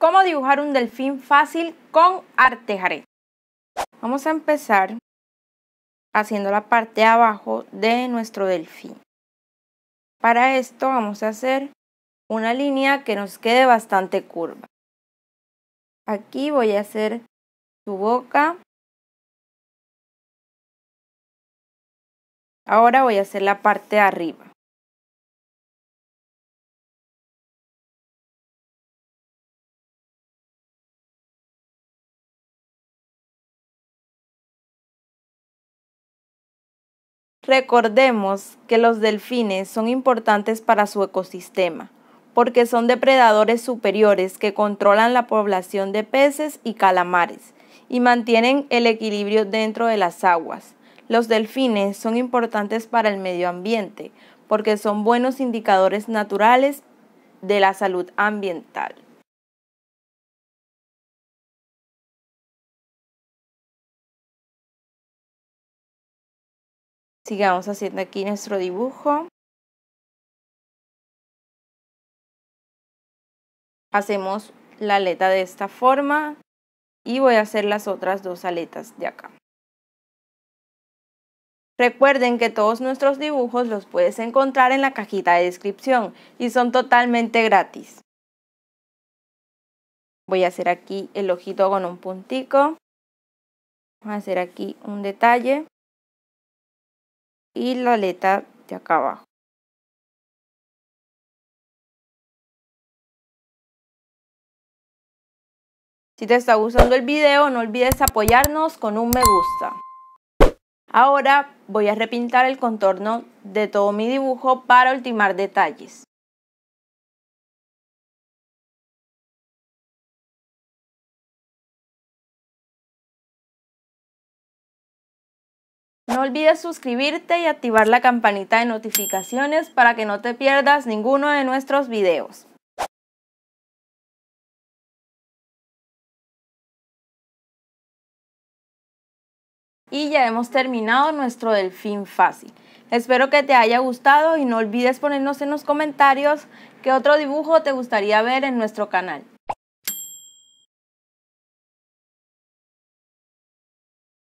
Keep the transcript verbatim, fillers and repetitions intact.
cómo dibujar un delfín fácil con Artejaré. Vamos a empezar haciendo la parte de abajo de nuestro delfín. Para esto vamos a hacer una línea que nos quede bastante curva. Aquí voy a hacer su boca. Ahora voy a hacer la parte de arriba. Recordemos que los delfines son importantes para su ecosistema, porque son depredadores superiores que controlan la población de peces y calamares y mantienen el equilibrio dentro de las aguas. Los delfines son importantes para el medio ambiente, porque son buenos indicadores naturales de la salud ambiental. Sigamos haciendo aquí nuestro dibujo. Hacemos la aleta de esta forma y voy a hacer las otras dos aletas de acá. Recuerden que todos nuestros dibujos los puedes encontrar en la cajita de descripción y son totalmente gratis. Voy a hacer aquí el ojito con un puntico. Voy a hacer aquí un detalle y la aleta de acá abajo. Si te está gustando el video, no olvides apoyarnos con un me gusta. Ahora voy a repintar el contorno de todo mi dibujo para ultimar detalles. No olvides suscribirte y activar la campanita de notificaciones para que no te pierdas ninguno de nuestros videos. Y ya hemos terminado nuestro delfín fácil. Espero que te haya gustado y no olvides ponernos en los comentarios qué otro dibujo te gustaría ver en nuestro canal.